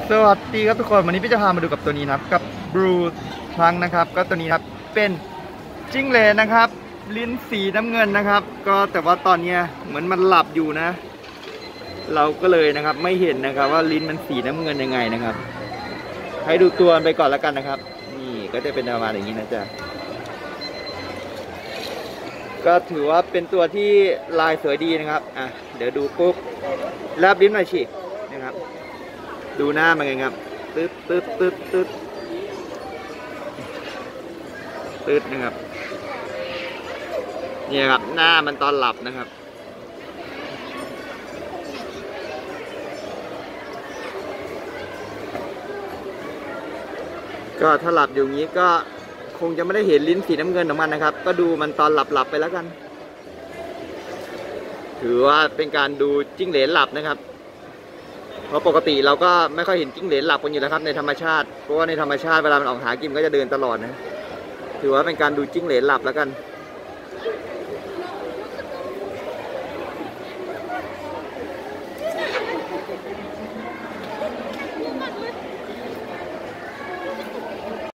สวัสดีครับทุกคนวันนี้พี่จะพามาดูกับตัวนี้นะครับกับบรูทรังนะครับก็ตัวนี้ครับเป็นจิ้งเหลนนะครับลิ้นสีน้ำเงินนะครับก็แต่ว่าตอนนี้เหมือนมันหลับอยู่นะเราก็เลยนะครับไม่เห็นนะครับว่าลิ้นมันสีน้ำเงินยังไงนะครับให้ดูตัวไปก่อนแล้วกันนะครับนี่ก็จะเป็นประมาณอย่างนี้นะจ๊ะก็ถือว่าเป็นตัวที่ลายสวยดีนะครับอ่ะเดี๋ยวดูปุ๊บแลบลิ้นหน่อยฉีกนะครับดูหน้ามันไงครับตึ๊ดตึ๊ดตึ๊ดตึ๊ดตึ๊ดนะครับนี่ครับหน้ามันตอนหลับนะครับก็ถ้าหลับอยู่อย่างนี้ก็คงจะไม่ได้เห็นลิ้นสีน้ำเงินของมันนะครับก็ดูมันตอนหลับไปแล้วกันถือว่าเป็นการดูจิ้งเหลนหลับนะครับเพราะปกติเราก็ไม่ค่อยเห็นจิ้งเหลนหลับกันอยู่แล้วครับในธรรมชาติเพราะว่าในธรรมชาติเวลามันออกหากินก็จะเดินตลอดนะถือว่าเป็นการดูจิ้งเหลนหลับแล้วกัน